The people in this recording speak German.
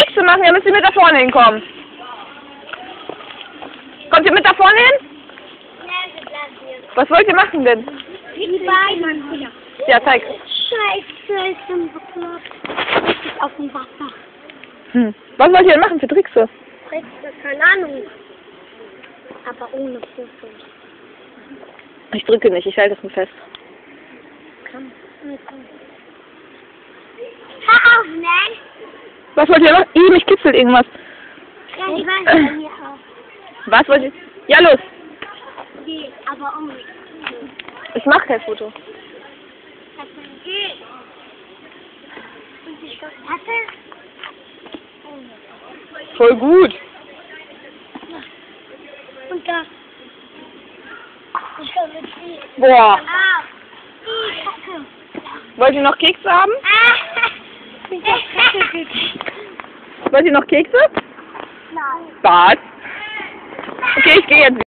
Kekse machen, dann müsst ihr mit da vorne hinkommen. Kommt ihr mit da vorne hin? Was wollt ihr machen denn? Die beiden. Ja, zeig. Scheiße, ich bin bekloppt. Ich bin auf dem Wasser. Was wollt ihr denn machen für Tricks? Keine Ahnung. Aber ohne Foto. Ich drücke nicht, ich halte es nur fest. Komm. Hör auf, nein. Was wollt ihr machen? Mich kitzelt irgendwas. Ja, ich weiß bei mir auch. Was wollt ihr? Ja, los. Nee, aber ohne. Ich mach kein Foto. Geh. Und ich hatte. Voll gut. Und da. Ich habe die. Boah. Ah. Die Kacke. Wollt ihr noch Kekse haben? Ich hab Kacke gekriegt. Wollt ihr noch Kekse? Nein. Was? Okay, ich gehe jetzt.